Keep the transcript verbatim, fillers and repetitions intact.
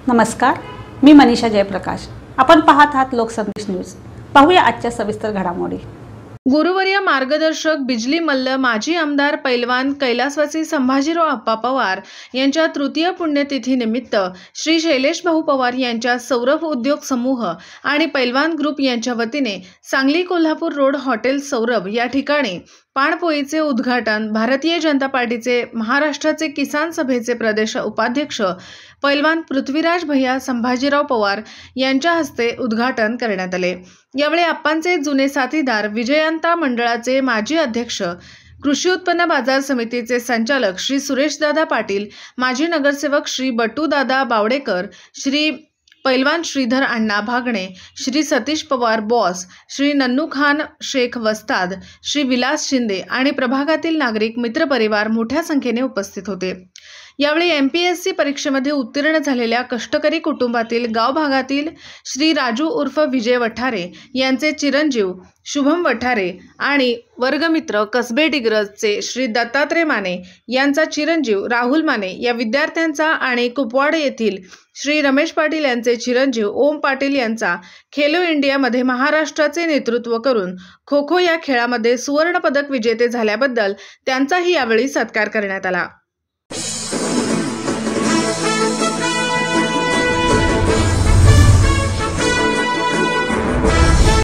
नमस्कार, मी मनीषा जयप्रकाश। आपण पाहत आहात लोकसंदेश न्यूज। पाहूया आजच्या सविस्तर घडामोडी। गुरुवर्य मार्गदर्शक बिजली मल्ल माजी आमदार पैलवान कैलासवासी संभाजीराव आप्पा पवार यांच्या तृतीय पुण्यतिथी निमित्त श्री शैलेश भाऊ पवार यांच्या सौरभ उद्योग समूह आणि पैलवान ग्रुप यांच्या वतीने सांगली कोल्हापूर रोड हॉटेल सौरभ या ठिकाणी पाणपोईचे उद्घाटन भारतीय जनता पार्टीचे महाराष्ट्राचे किसान सभेचे प्रदेश उपाध्यक्ष पैलवान पृथ्वीराज भैया संभाजीराव पवार यांच्या हस्ते उद्घाटन करण्यात आले। यावेळी आप्पांचे जुने साथीदार विजयंता मंडळाचे माजी अध्यक्ष, कृषी उत्पन्न बाजार समितीचे संचालक श्री सुरेशदादा पाटील, माजी नगरसेवक श्री बटूदादा बावडेकर, श्री पैलवान श्रीधर अण्णा भागणे, श्री सतीश पवार बॉस, श्री नन्नू खान शेख वस्ताद, श्री विलास शिंदे आणि प्रभागातील नागरिक मित्रपरिवार मोठ्या संख्येने उपस्थित होते। यावेळी एम पी एस सी परीक्षेमध्ये उत्तीर्ण झालेल्या कष्टकरी कुटुंबातील गाव भागातील श्री राजू उर्फ विजय वठारे यांचे चिरंजीव शुभम वठारे आणि वर्गमित्र कसबे डिग्रजचे श्री दत्तात्रय माने यांचा चिरंजीव राहुल माने या विद्यार्थ्यांचा आणि कुपवाड येथील श्री रमेश पाटील यांचे चिरंजीव ओम पाटील यांचा खेलो इंडियामध्ये महाराष्ट्राचे नेतृत्व करून खो खो या खेळामध्ये सुवर्ण पदक विजेते झाल्याबद्दल त्यांचाही यावेळी सत्कार करण्यात आला।